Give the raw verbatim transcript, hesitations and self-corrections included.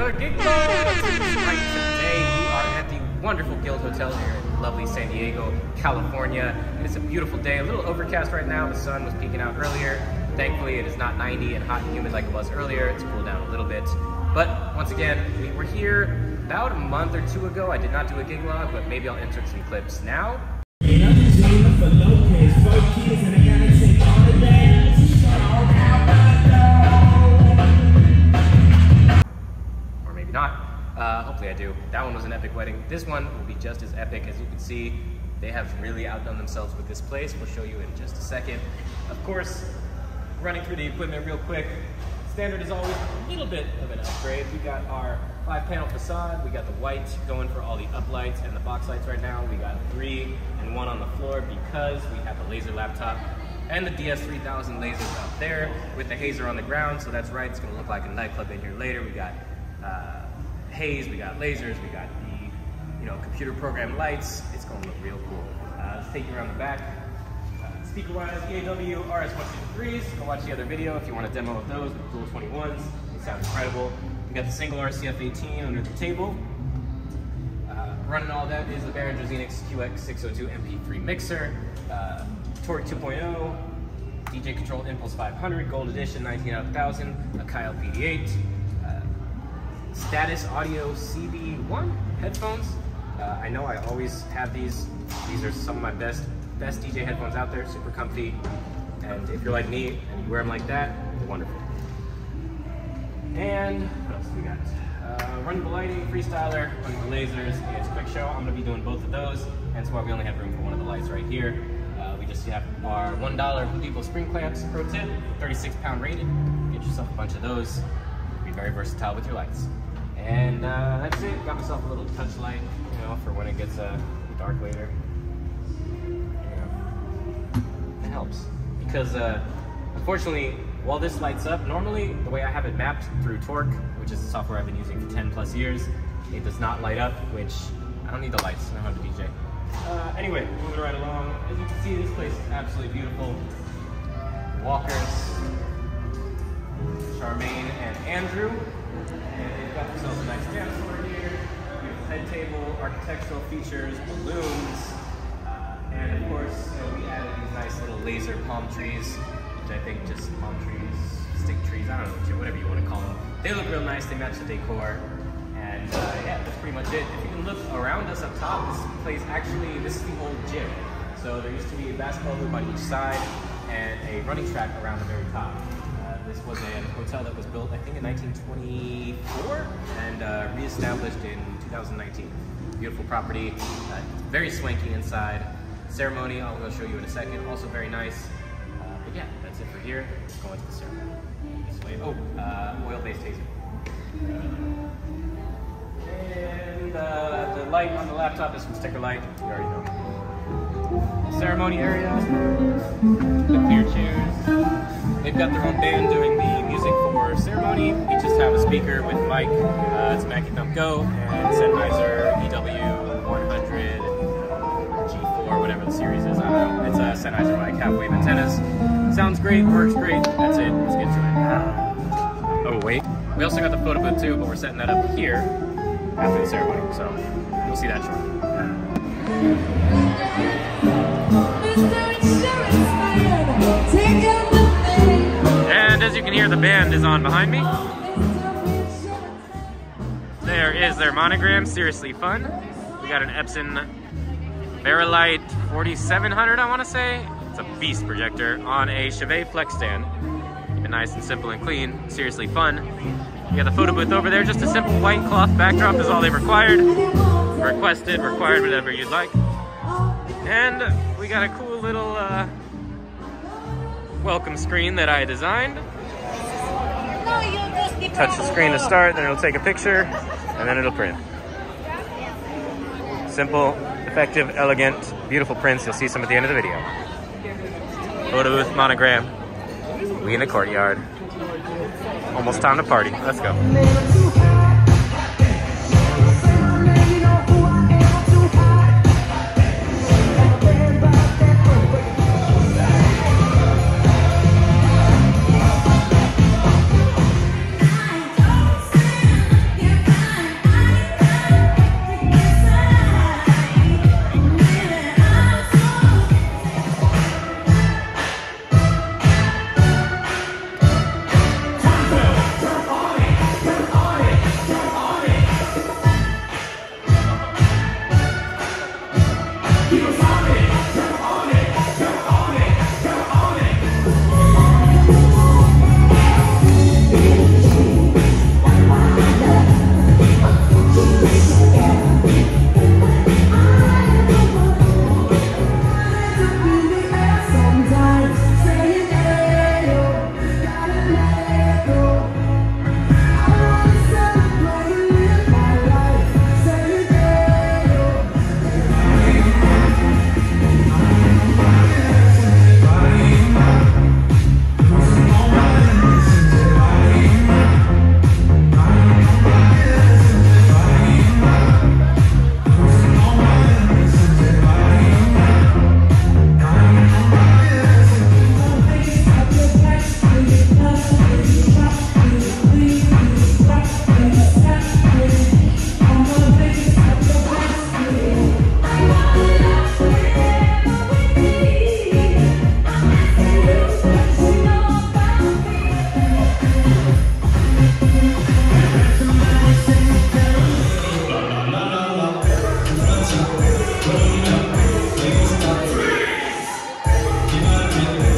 another gig vlog. Right, today we are at the wonderful Guild Hotel here in lovely San Diego, California. It's a beautiful day, a little overcast right now. The sun was peeking out earlier. Thankfully, it is not ninety and hot and humid like it was earlier. It's cooled down a little bit. But once again, we were here about a month or two ago. I did not do a gig vlog, but maybe I'll insert some clips now. Or maybe not. Uh, hopefully I do. That one was an epic wedding. This one will be just as epic. As you can see, they have really outdone themselves with this place. We'll show you in just a second. Of course, running through the equipment real quick. Standard is always a little bit of an upgrade. We got our five panel facade. We got the white going for all the uplights and the box lights right now. We got three and one on the floor because we have the laser laptop and the D S three thousand lasers out there with the hazer on the ground. So that's right, it's gonna look like a nightclub in here later. We got uh, haze, we got lasers, we got the you know computer programmed lights. It's gonna look real cool. Uh, let's take you around the back. Uh, speaker wise, E A W R S one fifty-threes. Go watch the other video if you want a demo of those with Dual twenty-ones. They sound incredible. We got the single R C F eighteen under the table. Uh, running all that is the Behringer Xenix Q X six oh two M P three mixer. Uh, Torque two point oh, D J Control Impulse five hundred, Gold Edition nineteen out of one thousand, a Kyle P D eight, uh, Status Audio C B one headphones. Uh, I know I always have these. These are some of my best best D J headphones out there, super comfy. And if you're like me and you wear them like that, they're wonderful. And what else do we got? Uh, running the lighting, freestyler, running the lasers, it's quick show. I'm gonna be doing both of those. Hence why we only have room for one of the lights right here. Uh, we just have our one dollar Home Depot spring clamps, pro tip, thirty-six pound rated. Get yourself a bunch of those. Be very versatile with your lights. And uh, that's it. Got myself a little touch light, you know, for when it gets uh, dark later. Yeah. It helps. Because uh, unfortunately, while this lights up, normally the way I have it mapped through Torque, which is the software I've been using for ten plus years, it does not light up, which I don't need the lights, I know how to D J. Uh, anyway, moving right along. As you can see, this place is absolutely beautiful. Walkers, Charmaine and Andrew. And they've got themselves a nice dance floor here. Beautiful head table, architectural features, balloons. Uh, and of course, you know, we added these nice little laser palm trees, which I think just palm trees, stick trees, I don't know, whatever you want to call them. They look real nice, they match the decor. And uh, yeah, that's pretty much it. If you can look around us up top, this place actually, this is the old gym. So there used to be a basketball hoop on each side and a running track around the very top. Uh, this was a hotel that was built, I think, in nineteen twenty-four and uh, reestablished in two thousand nineteen. Beautiful property, uh, very swanky inside. Ceremony, I'll go show you in a second, also very nice. Uh, but yeah, that's it for here. Let's go into the ceremony. This way. Oh, uh, oil-based hazer. And uh, the light on the laptop is from Sticker Light. You already know. Ceremony area. The clear chairs. They've got their own band doing the music for ceremony. We just have a speaker with mic. Uh, it's a Mackie Thumb Go and Sennheiser E W one hundred G four, whatever the series is. I don't know. It's a Sennheiser mic, half-wave antennas. Sounds great, works great. That's it. Let's get to it. Oh wait. We also got the photo booth too, but we're setting that up here after the ceremony, so you'll see that shortly. And as you can hear, the band is on behind me. There is their monogram, Seriously Fun. We got an Epson Verilight forty-seven hundred, I want to say. It's a beast projector on a Chauvet Flex stand. Keep it nice and simple and clean. Seriously Fun. You got the photo booth over there. Just a simple white cloth backdrop is all they required. Requested, required, whatever you'd like. And we got a cool little uh, welcome screen that I designed. Touch the screen to start, then it'll take a picture, and then it'll print. Simple, effective, elegant, beautiful prints. You'll see some at the end of the video. Photo booth, monogram. We in the courtyard. Almost time to party. Let's go. Thank you.